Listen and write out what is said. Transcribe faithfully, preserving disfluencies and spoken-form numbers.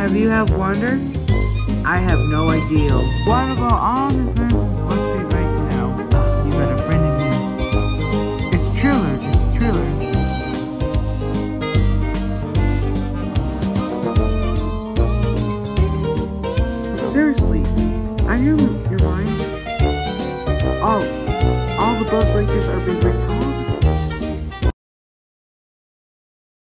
Have you have wondered? I have no idea. What about all the friends must be right now? You got a friend in me. It's Triller, it's Triller. Seriously, I knew your minds. Oh, all the buzz like this are being recalled.